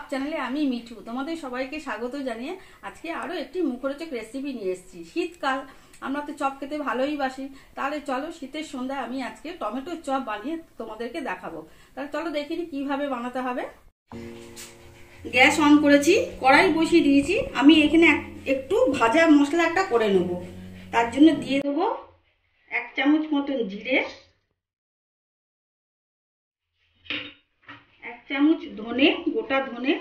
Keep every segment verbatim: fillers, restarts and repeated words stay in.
চ্যানেলে আমি মিঠু তোমাদের সবাইকে স্বাগত জানিয়ে আজকে আরো একটি মুখরোচক রেসিপি নিয়ে এসেছি। শীতকাল, আমরা তো চপ খেতে ভালোই বাসি। তাহলে চলো শীতের সন্ধ্যায় আমি আজকে টমেটোর চপ বানিয়ে তোমাদেরকে দেখাবো। তাহলে চলো দেখিনি কিভাবে বানাতে হবে। গ্যাস অন করেছি, কড়াই বসিয়ে দিয়েছি। আমি এখানে একটু ভাজা মশলা একটা করে নেব। তার জন্য দিয়ে দেবো এক চামচ মতন জিরে, এক চামচ ধনে, গোটা ধনে,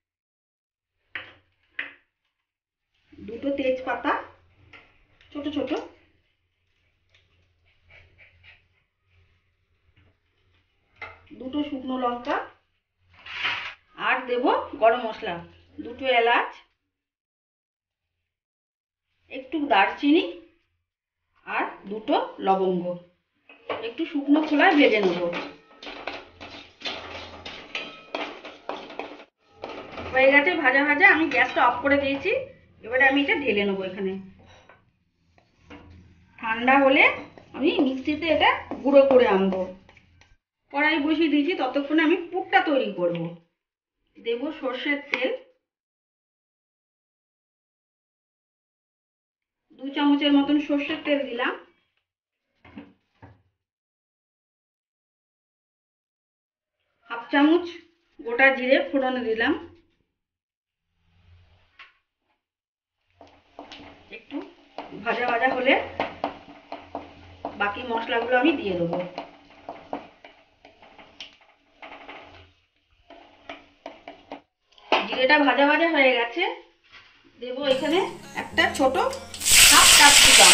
দুটো তেজপাতা ছোট ছোট, দুটো শুকনো লঙ্কা, আর দেব গরম মশলা, দুটো এলাচ, একটু দারচিনি আর দুটো লবঙ্গ। একটু শুকনো খোলায় ভেজে নেব। হয়ে গেছে ভাজা ভাজা, আমি গ্যাসটা অফ করে দিয়েছি। এবারে আমি এটা ঢেলে নেবো এখানে। ঠান্ডা হলে আমি মিক্সিতে এটা গুঁড়ো করে আনবো। কড়াই বসিয়ে দিয়েছি, ততক্ষণে আমি পুরটা তৈরি করব। দেব সর্ষের তেল, দু চামচের মতন সর্ষের তেল দিলাম। হাফ চামচ গোটা জিরে ফোড়নে দিলাম। একটু ভাজা ভাজা হলে বাকি মশলাগুলো আমি দিয়ে দেবো। জিরেটা ভাজা ভাজা হয়ে গেছে। দেবো এখানে একটা ছোট হাফ ক্যাপসিকাম,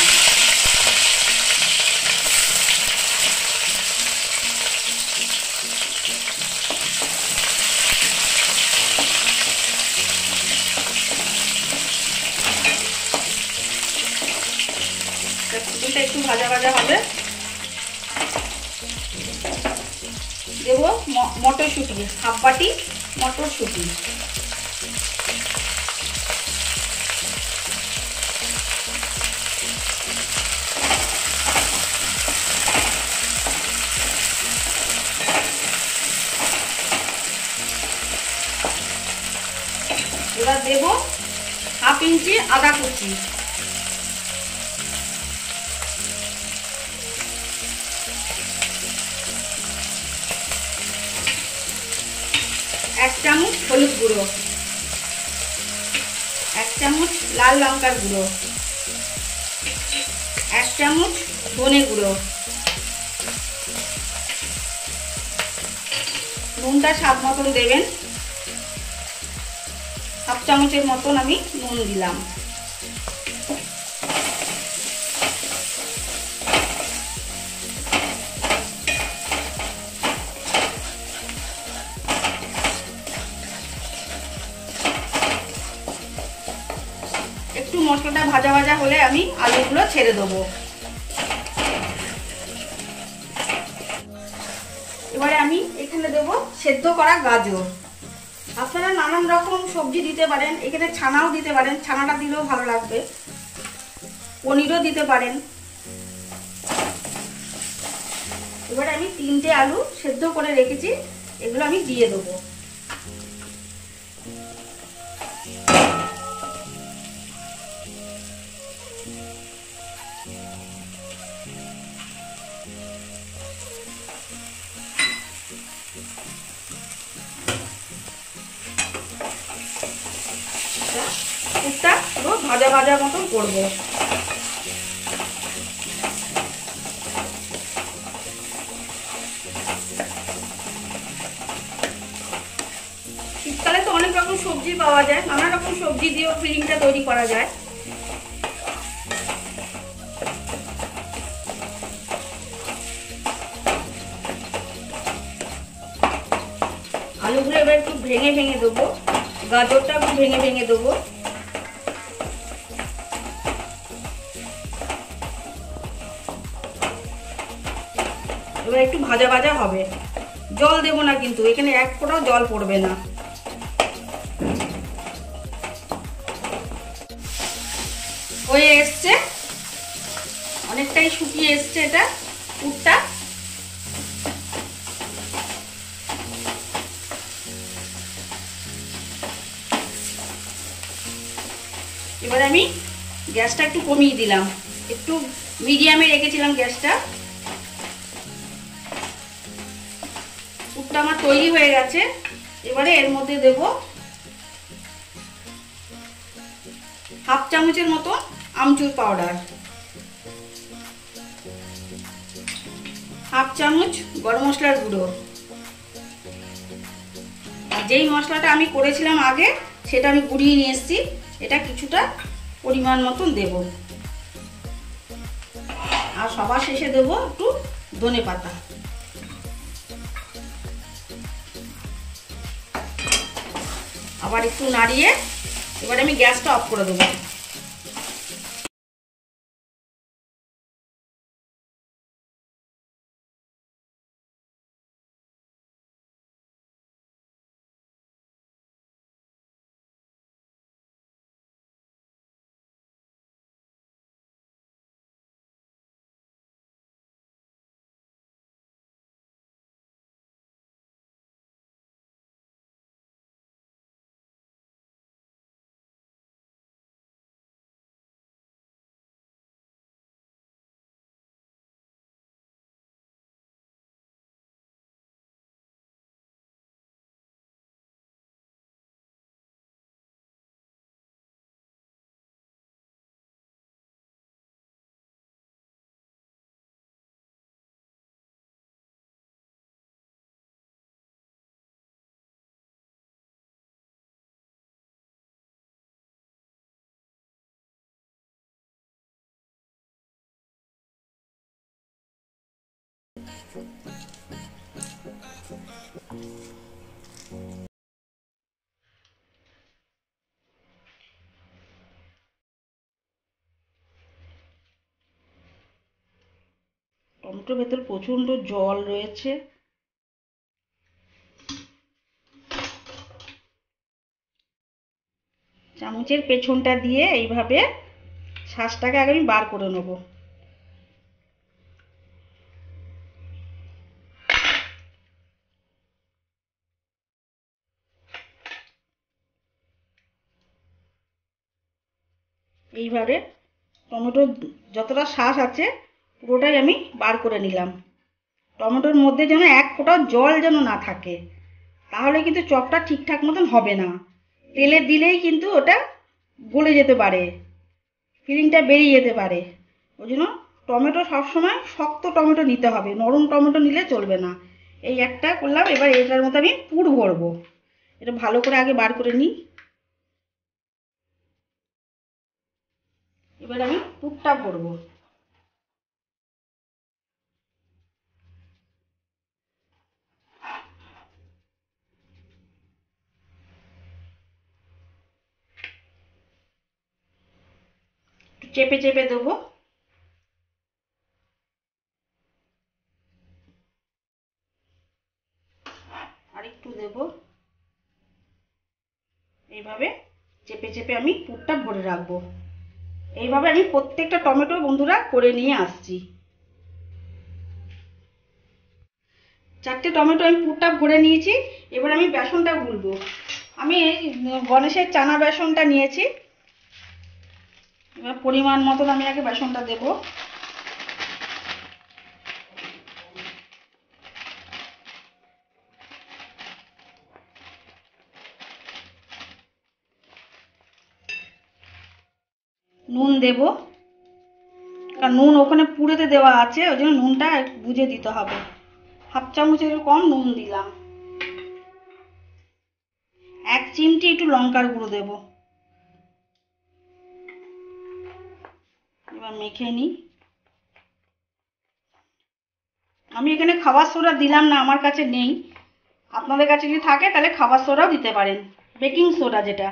ক্যাপসিকামটা একটু ভাজা ভাজা হবে। দেবো মটরশুঁটি, হাফ বাটি মটরশুঁটি, এবার দেবো হাফ ইঞ্চি আদা কুচি, এক চামচ হলুদ গুঁড়ো, এক চামচ লাল লঙ্কার গুঁড়ো, এক চামচ ধনে গুঁড়ো। নুনটা স্বাদ মতন দেবেন। হাফ চামচের মতন আমি নুন দিলাম। একটু মশলাটা ভাজা ভাজা হলে আমি আলুগুলো ছেড়ে দেবো। এবারে আমি এখানে দেবো সেদ্ধ করা গাজর। আপনারা নানান রকম সবজি দিতে পারেন, এখানে ছানাও দিতে পারেন, ছানাটা দিলেও ভালো লাগবে। পনিরও দিতে পারেন। এবারে আমি তিনটে আলু সেদ্ধ করে রেখেছি, এগুলো আমি দিয়ে দেবো। পুরটা পুরো ভাজা ভাজা মতন করবো। শীতকালে তো অনেক রকম সবজি পাওয়া যায়, নানা রকম সবজি দিয়েও ফিলিংটা তৈরি করা যায়। আলুগুলো এবার একটু ভেঙে ভেঙে দেবো, গাজরটা একটু ভেঙে ভেঙে দেবো। এবার একটু ভাজা ভাজা হবে। জল দেবো না কিন্তু, এখানে এক ফোঁটাও জল পড়বে না। হয়ে এসছে, অনেকটাই শুকিয়ে এসছে এটা পুরটা। এবার আমি গ্যাসটা একটু কমিয়ে দিলাম, একটু মিডিয়ামে রেখেছিলাম গ্যাসটা। পুরটা আমার তৈরি হয়ে গেছে। এবারে এর মধ্যে দেব হাফ চামচের মতো আমচুর পাউডার, হাফ চামচ গরম মশলার গুঁড়ো, আর যেই মশলাটা আমি করেছিলাম আগে সেটা আমি গুঁড়িয়ে নিয়ে এসেছি, এটা কিছুটা পরিমাণ মতন দেব। আর সবার শেষে দেব একটু ধনে পাতা। আবার একটু নাড়িয়ে এবার আমি গ্যাসটা অফ করে দেবো। টমেটোর ভেতর প্রচণ্ড জল রয়েছে। চামচের পেছনটা দিয়ে এইভাবে শাঁসটাকে আগে আমি বার করে নেব। এইভাবে টমেটোর যতটা শাঁস আছে পুরোটাই আমি বার করে নিলাম। টমেটোর মধ্যে যেন এক ফোঁটাও জল যেন না থাকে, তাহলে কিন্তু চপটা ঠিকঠাক মতন হবে না। তেলে দিলেই কিন্তু ওটা গলে যেতে পারে, ফিলিংটা বেরিয়ে যেতে পারে। ওই জন্য টমেটো সবসময় শক্ত টমেটো নিতে হবে, নরম টমেটো নিলে চলবে না। এই একটা করলাম, এবার এটার মধ্যে আমি পুর ভরবো। এটা ভালো করে আগে বার করে নিই। এবার আমি পুরটা ভরবো। চেপে চেপে দেবো। আর একটু দেবো। এইভাবে চেপে চেপে আমি পুরটা ভরে রাখবো। এইভাবে আমি প্রত্যেকটা টমেটো বন্ধুরা করে নিয়ে আসছি। চারটে টমেটো আমি পুরটা ভরে নিয়েছি। এবার আমি বেসনটা গুলবো। আমি গণেশের চানা বেসনটা নিয়েছি। এবার পরিমাণ মতন আমি আগে বেসনটা দেবো। নুন দেব, কারণ নুন ওখানে পুরেতে দেওয়া আছে, ওই জন্য নুনটা বুঝে দিতে হবে। হাফ চামচের কম নুন দিলাম। এক চিমটি একটু লঙ্কার গুঁড়ো দেব। এবার মেখে নিই। আমি এখানে খাবার সোডা দিলাম না, আমার কাছে নেই। আপনাদের কাছে যদি থাকে তাহলে খাবার সোডাও দিতে পারেন, বেকিং সোডা যেটা।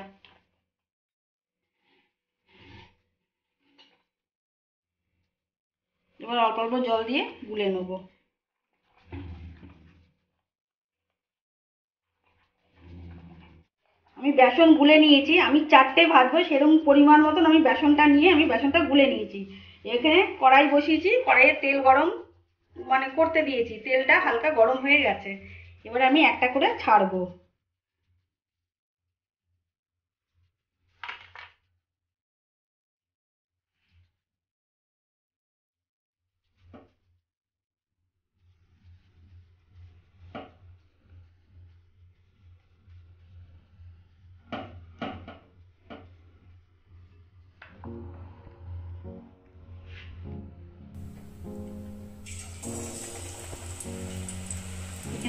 এবার অল্প অল্প জল দিয়ে গুলে নেব। আমি বেসন গুলে নিয়েছি। আমি চারটে ভাজবো সেরকম পরিমাণ মতন আমি বেসনটা নিয়ে আমি বেসনটা গুলে নিয়েছি। এখানে কড়াই বসিয়েছি, কড়াইয়ে তেল গরম মানে করতে দিয়েছি, তেলটা হালকা গরম হয়ে গেছে। এবার আমি একটা করে ছাড়বো।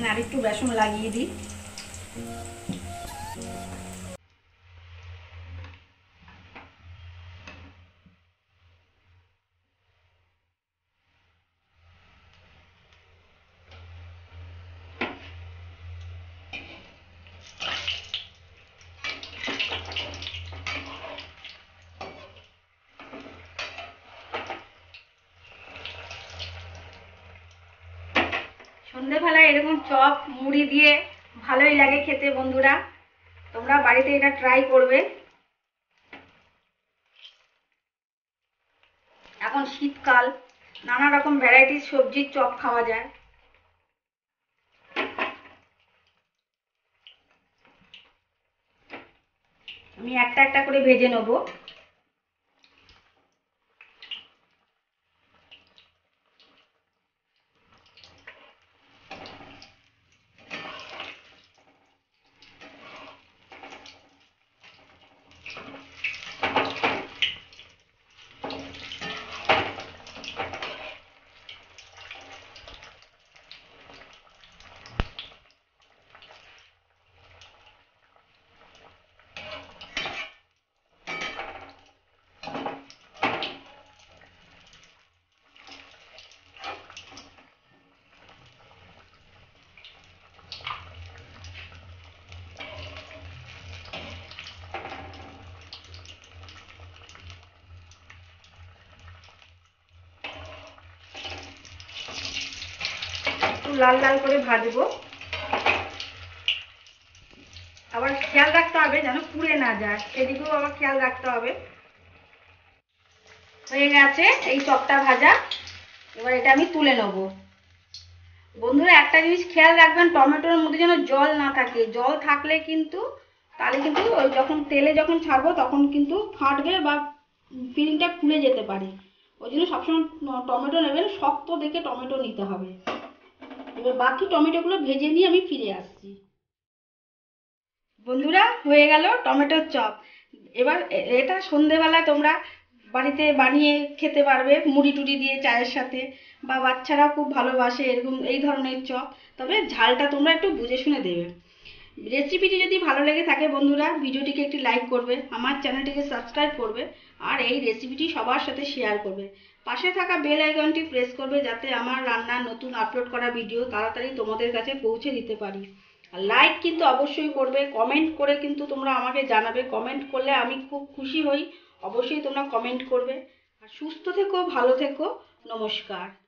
এখানে আরেকটু বেসন লাগিয়ে দিই। সন্ধ্যেবেলায় এরকম চপ মুড়ি দিয়ে ভালোই লাগে খেতে বন্ধুরা, তোমরা বাড়িতে এটা ট্রাই করবে। এখন শীতকাল, নানা রকম ভ্যারাইটিস সবজির চপ খাওয়া যায়। আমি একটা একটা করে ভেজে নেব। লাল লাল করে ভাজবো, আবার খেয়াল রাখতে হবে যেন পুড়ে না যায়, সেদিকেও আবার খেয়াল রাখতে হবে। হয়ে গেছে এই চপটা ভাজা, এবার এটা আমি তুলে নেব। বন্ধুরা একটা জিনিস খেয়াল রাখবেন, টমেটোর মধ্যে যেন জল না থাকে, জল থাকলে কিন্তু তাহলে কিন্তু ওই যখন তেলে যখন ছাড়বো তখন কিন্তু ফাটবে বা ফিলিংটা খুলে যেতে পারে। ওই জন্য সবসময় টমেটো নেবেন, শক্ত দেখে টমেটো নিতে হবে। এবার বাকি টমেটোগুলো ভেজে নিয়ে আমি ফিরে আসছি। বন্ধুরা হয়ে গেল টমেটোর চপ। এবার এটা সন্ধেবেলায় তোমরা বাড়িতে বানিয়ে খেতে পারবে মুড়ি টুড়ি দিয়ে চায়ের সাথে, বা বাচ্চারা খুব ভালোবাসে এরকম এই ধরনের চপ। তবে ঝালটা তোমরা একটু বুঝে শুনে দেবে। রেসিপিটি যদি ভালো লেগে থাকে বন্ধুরা ভিডিওটিকে একটি লাইক করবে, আমার চ্যানেলটিকে সাবস্ক্রাইব করবে, আর এই রেসিপিটি সবার সাথে শেয়ার করবে। পাশে থাকা বেল আইকনটি প্রেস করবে যাতে আমার রান্নার নতুন আপলোড করা ভিডিও তাড়াতাড়ি তোমাদের কাছে পৌঁছে দিতে পারি। আর লাইক কিন্তু অবশ্যই করবে, কমেন্ট করে কিন্তু তোমরা আমাকে জানাবে। কমেন্ট করলে আমি খুব খুশি হই, অবশ্যই তোমরা কমেন্ট করবে। আর সুস্থ থেকো, ভালো থেকো, নমস্কার।